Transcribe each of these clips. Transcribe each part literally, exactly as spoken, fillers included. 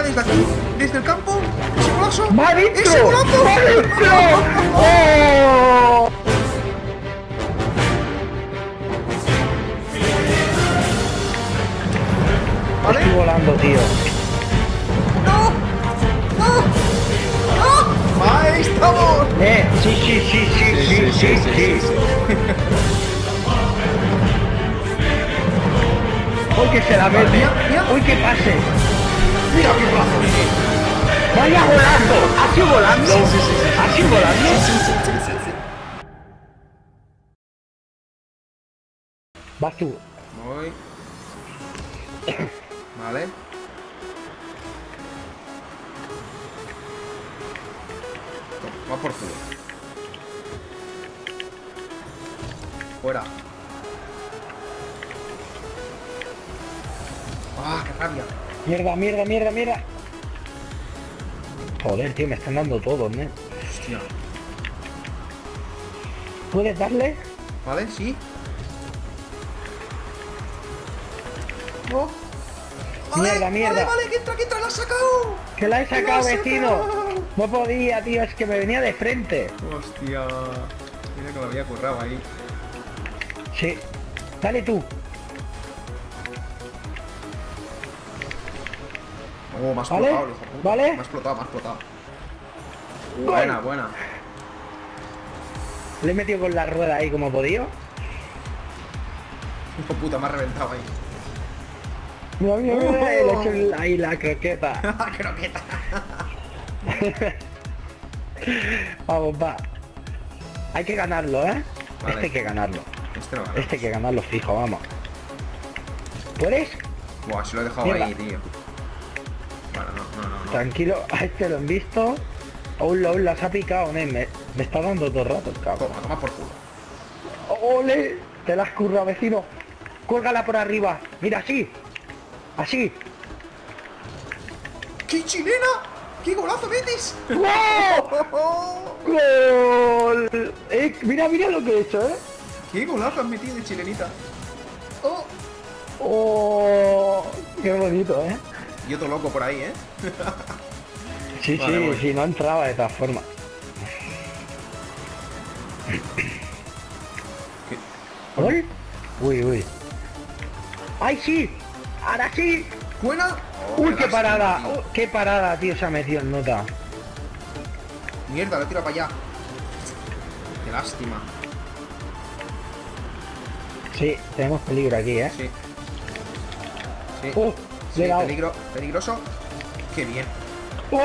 desde aquí, desde el campo. ¡Ese golazo! ¡Maestro! ¡Ese golazo! ¡Maestro! ¡Oh! ¿Vale? Estoy volando, tío. ¡No! ¡No! ¡No! ¡Ahí estamos! Eh, sí, sí, sí, sí, sí, sí, sí. Uy, que se la mete. Mira, mira. Uy, que pase. ¡Mira qué golazo! Vaya volando. ¿Así volando? Sí, sí, sí, sí. ¿Así volando? Sí, sí, sí, sí, sí, sí. Vas tú. Voy. Vale. Va por culo. Fuera. ¡Ah, qué rabia! Mierda, mierda, mierda, mierda. Joder, tío, me están dando todos, ¿no? Hostia. ¿Puedes darle? ¿Vale? Sí. ¡No! Vale, Mierda, mierda. Vale, vale, que entra, que entra, la has sacado. ¡Que la he ¡Que la sacado, has vecino! sacado! No podía, tío, es que me venía de frente. Hostia. Mira que me había currado ahí. Sí. Dale tú. Oh, me has ¿Vale? explotado, hijo de puta. ¿Vale? Me ha explotado, me ha explotado. Buena, buena. Le he metido con la rueda ahí como he podido. Hijo de puta, me ha reventado ahí. Mira, mira, mira, Oh. le he hecho el- ahí la croqueta. Croqueta. Vamos, va. Hay que ganarlo, ¿eh? Vale. Este hay que ganarlo. Este lo ganamos. Este hay que ganarlo fijo, vamos. ¿Puedes? Buah, si lo he dejado Mierda. ahí, tío. Bueno, no, no, no, no. Tranquilo, a este lo han visto. Aún lo las ha picado, ¿eh? Me, me está dando todo el rato el cabrón. Toma, toma por culo. ¡Ole! Te la has currado, vecino. Cuélgala por arriba. Mira, así. Así. ¡Qué chilena! ¡Qué golazo metes! ¡Gol! ¡Gol! Eh, mira, mira lo que he hecho, ¿eh? ¡Qué golazo has metido de chilenita! ¡Oh! ¡Oh! ¡Qué bonito, eh! Y otro loco por ahí, ¿eh? Sí, Vale, sí, voy. sí, no entraba de todas formas. ¿Qué? ¿Gol? Uy, uy. ¡Ay, sí! ¡Ahora sí! ¿Buena? Oh, ¡Uy, qué lástima, parada! tío. ¡Oh, ¡Qué parada, tío! Se ha metido en nota. Mierda, lo he tirado para allá. Qué lástima. Sí, tenemos peligro aquí, ¿eh? Sí. Sí. ¡Oh! Sí, Le he dado. peligro, peligroso. Qué bien. ¡Oh!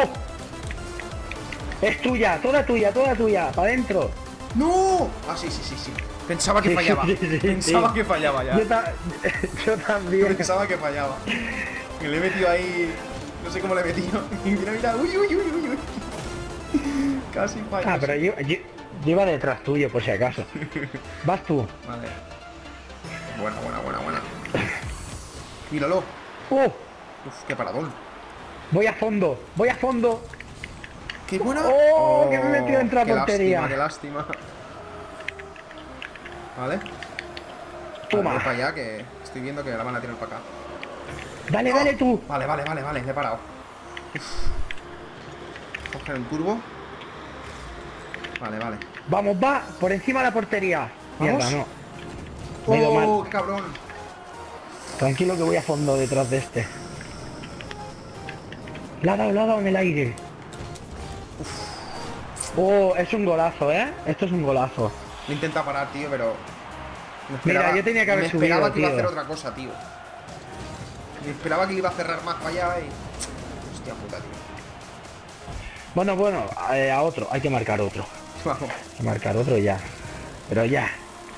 Es tuya, toda tuya, toda tuya, para adentro. ¡No! Ah, sí, sí, sí, sí. Pensaba que Sí, fallaba. sí, sí, sí, Pensaba sí. que fallaba ya. Yo, ta- yo también. Pensaba que fallaba. Que le he metido ahí. No sé cómo le he metido. Y mira, mira. Uy, uy, uy, uy, uy. Casi falla. Ah, pero yo, yo, yo iba detrás tuyo, por si acaso. Vas tú. Vale. Buena, buena, buena, buena. Míralo. ¡Oh! Uf, qué paradón. Voy a fondo, voy a fondo. ¡Qué buena! ¡Oh! Que me he metido dentro de la qué portería. Lástima, qué lástima. Vale. Toma. Vale, voy para allá que estoy viendo que la van a tirar para acá. Dale, dale tú. Vale, vale, vale, vale, le he parado. Uf. Coger el turbo. Vale, vale. Vamos, va, por encima de la portería. ¿Vamos? Mierda, no. Me he ido ¡Oh, mal. qué cabrón! Tranquilo que voy a fondo detrás de este. La ha dado, la ha dado en el aire. Oh, es un golazo, ¿eh? Esto es un golazo. Lo he intentado parar, tío, pero... me Mira, esperaba- yo tenía que haber me esperaba subido, que iba a tío. hacer otra cosa, tío. Me esperaba que iba a cerrar más para allá y... Hostia puta, tío. Bueno, bueno, eh, a otro. Hay que marcar otro. Vamos. Hay que marcar otro ya. Pero ya.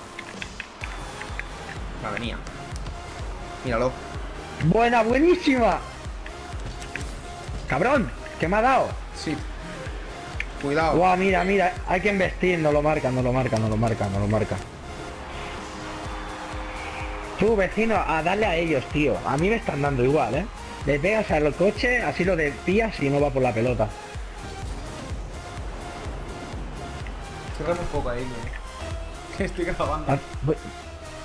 La venía. Míralo. Buena, buenísima. Cabrón, ¿qué me ha dado? Sí. Cuidado. Guau, mira, mira, hay que investir, no lo marca, no lo marca, no lo marca, no lo marca. Tú, vecino, a darle a ellos, tío. A mí me están dando igual, ¿eh? Le pegas al coche, así lo desvías y no va por la pelota. Cerrame un poco ahí, ¿eh? Que estoy grabando. Ah, voy-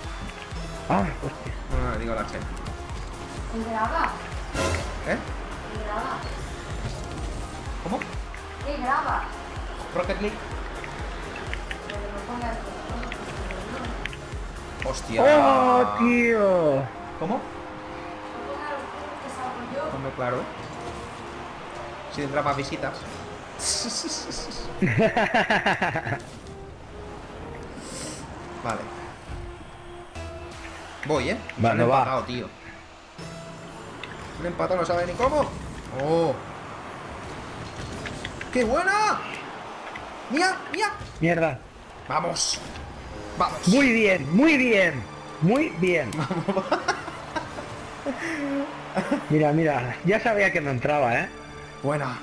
ah, hostia. No, no, digo la che. ¿Graba? ¿Eh? ¿Cómo? ¿Qué graba? Rocket League. Hostia. ¡Oh, tío! ¿Cómo? Hombre, claro. Si tendrá más visitas. Vale. Voy, ¿eh? Vale, Han va. empatado, tío. Un empatado, no sabe ni cómo. ¡Oh! ¡Qué buena! ¡Mía! ¡Mía! Mierda. ¡Vamos! ¡Vamos! Muy bien, muy bien. Muy bien. Mira, mira. Ya sabía que no entraba, ¿eh? Buena.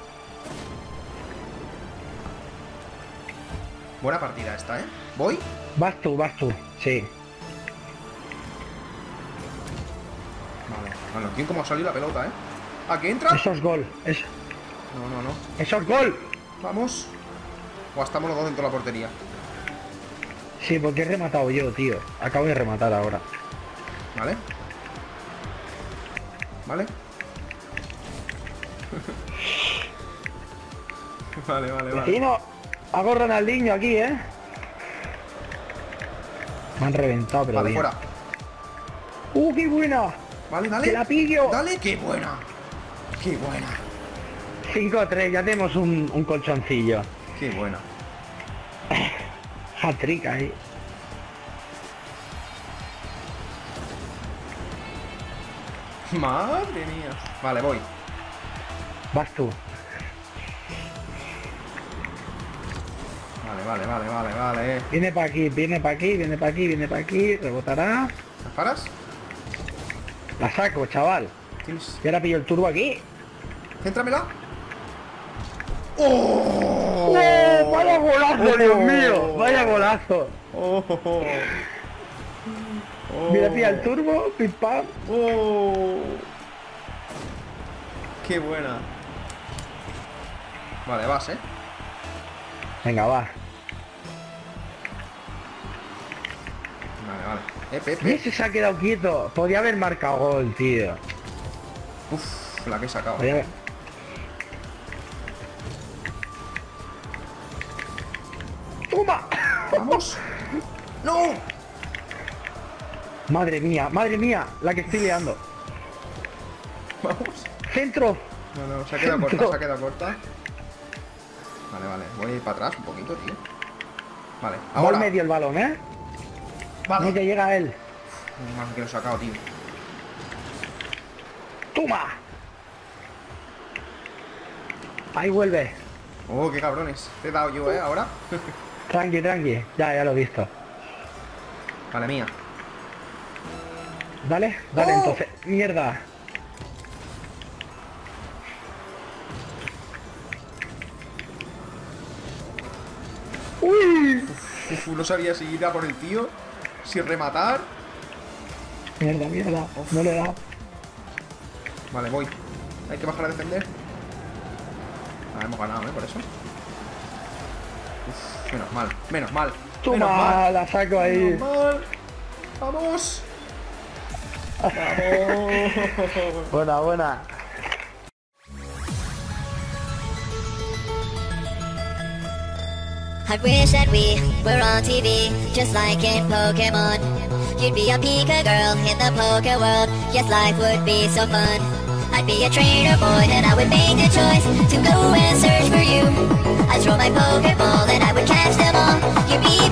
Buena partida esta, ¿eh? ¿Voy? Vas tú, vas tú. Sí. Vale. Bueno, ¿quién cómo ha salido la pelota, eh? ¿A qué entra? Eso es gol. Eso, No, no, no. eso es gol. Vamos. O estamos los dos dentro de la portería. Sí, porque he rematado yo, tío. Acabo de rematar ahora. Vale. Vale. Vale, vale, vale. Vecino, hago Ronaldinho aquí, ¿eh? Me han reventado, pero Vale, bien. fuera. ¡Uh, qué buena! Vale, dale. ¡Que la pillo! Dale, qué buena. Qué buena. cinco a tres, ya tenemos un, un colchoncillo. Qué buena. Hat-trick ahí. Madre mía. Vale, voy. Vas tú. Vale, vale, vale, vale, vale. Viene para aquí, viene para aquí, viene para aquí, viene para aquí. Rebotará. ¿Las paras? La saco, chaval. ¿Tienes? Y ahora pillo el turbo aquí. Céntramela. ¡Oh! ¡Oh! ¡Vaya golazo, Oh. Dios mío! ¡Vaya golazo! ¡Oh! oh. Mira, pilla el turbo, pim pam. ¡Oh! ¡Qué buena! Vale, vas, ¿eh? Venga, va. Vale, vale. Eh, eh, Y eh. ese se ha quedado quieto. Podía haber marcado gol, tío. Uf, la que he sacado. Podía haber... ¡Toma! ¡Vamos! ¡No! Madre mía, madre mía, la que estoy liando. ¡Vamos! Centro. No, no, se ha quedado corta, se ha quedado corta. Vale, vale. Voy para atrás un poquito, tío. Vale, Va al ahora. medio el balón, ¿eh? Vale. No que llega a él. Más que lo he sacado, tío. ¡Toma! Ahí vuelve. Oh, qué cabrones. Te he dado yo, ¿eh? Ahora. Tranqui, tranqui. Ya, ya lo he visto. Vale, mía. Dale, dale ¡Oh! entonces. Mierda. ¡Uy! Uf, no sabía si ir a por el tío, si rematar. Mierda, mierda. Uf. No le he dado. Vale, voy. Hay que bajar a defender. Ah, hemos ganado, ¿eh? Por eso. Uf, menos mal, menos mal. Menos Toma, mal. la saco ahí. Menos mal. Vamos. Vamos. Buena, buena. I wish that we were on T V, just like in Pokemon. You'd be a Pika girl in the Poke world. Yes, life would be so fun. I'd be a trainer boy and I would make a choice to go and search for you. I'd throw my Pokeball and I would catch them all. You'd be